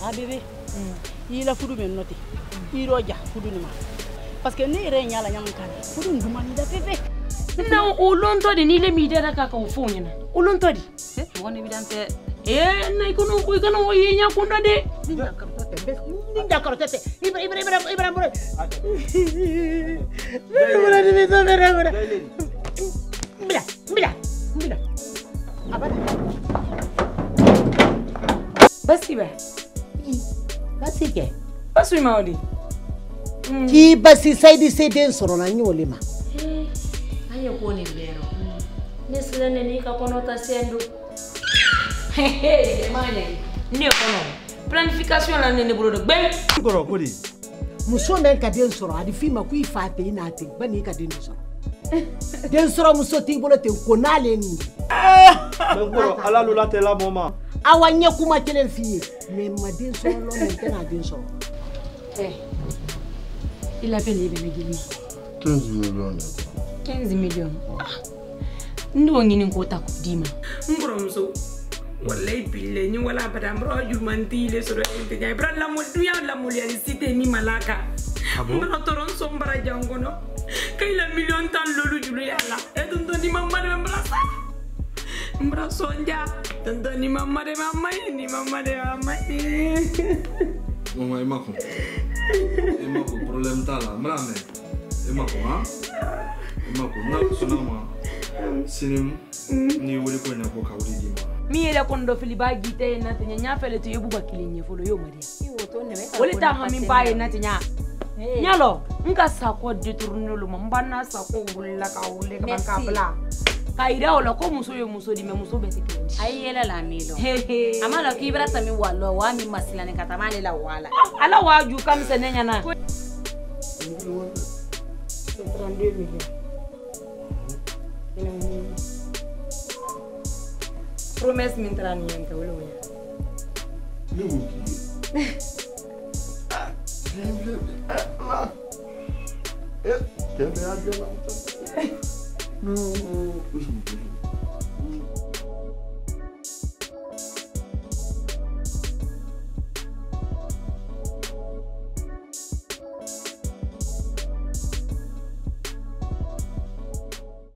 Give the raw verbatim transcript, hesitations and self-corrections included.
Ah bébé, il a foutu mes notes. Il a déjà foutu ma. Parce que ni rien la nyam kan. Foutu ndumani da bébé. Non, au longtemps de ni le midi da ka ko fo nyina. Au longtemps di. Eh, woni bidante. Eh, na ikono ko ikano yi nya kunda de. Ninja karote bébé. Ninja karote. Ibra ibra ibra ibra ibra. Ibra di bisa ibra ibra. Mira, mira, mira. Abada. Basi ba. Basi ke. Basi ma odi. Ki basi sai di sai den soro na nyole ma. Eh, ayo ko ni lero. Nesle ne ni ka kono ta sendo. Hehe, mane. Ni kono. Planification la ne ne bolo de gbe. Ngoro ko di. Muso men ka den soro adi fi ma ku ifa te ina te ba ni ka den soro. Den soro muso ti bolo te ko na le ni. Ngoro ala lula te la mama. Awanya kuma kelen fi mais ma den soro lo men tena den soro. Eh. Il a payé les millions. quinze millions. quinze millions. Ndo ngini ko ta ko dima. Ngoro muso. Wallahi bille ni wala bada mbro jumanti le soro ente jay bra la mo duya la mo ya cité mi malaka. Mbro toron sombara jangono. Kay la million tan lolu julu yalla. E dun don ni mamma de mbra sa. Mbra sonja. Dun don ni mamma de mamma ni mamma de mamma. Mama imako. Imako problem tala mrame. Imako ha? Imako na sunama. Sinim ni wori ko na ko kawri dima. Mi ele kondo filiba gite na tenya nya fele to yebu bakilinye folo yo mari. Iwo to ne me. Woli ta ngami baye na tenya. Nyalo nka sako detourner lo mbana sako wulla ka wulle ka banka bla. Ka ira ola ko muso yo muso di me muso beti kendi. Ai yela la milo. Hehe. Amala ki brata mi wallo wa mi masila ne katamale la wala. Ala waju kam se nenya na. trente-deux millions. Promesse mintra niente wolo ya. Ni wuki. Eh, kebe adela. No,